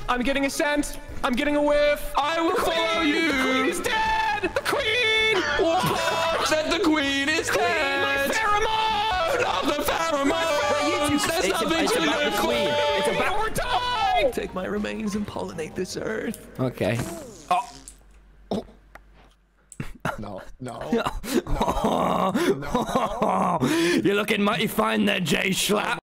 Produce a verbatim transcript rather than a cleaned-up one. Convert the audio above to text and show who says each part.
Speaker 1: I'm getting a scent. I'm getting a whiff.
Speaker 2: I will follow you.
Speaker 1: The queen is dead. The queen.
Speaker 2: What? That the queen is
Speaker 1: Queen,
Speaker 2: dead.
Speaker 1: my pheromone.
Speaker 2: Not the pheromones. There's
Speaker 3: It's,
Speaker 2: nothing
Speaker 3: it's
Speaker 2: to
Speaker 3: about
Speaker 2: live
Speaker 3: the queen.
Speaker 2: for.
Speaker 3: It's about.
Speaker 1: We're dying.
Speaker 2: Take my remains and pollinate this earth.
Speaker 3: Okay.
Speaker 2: Oh.
Speaker 4: No, no,
Speaker 3: You're looking mighty fine there, Jay Schlapp.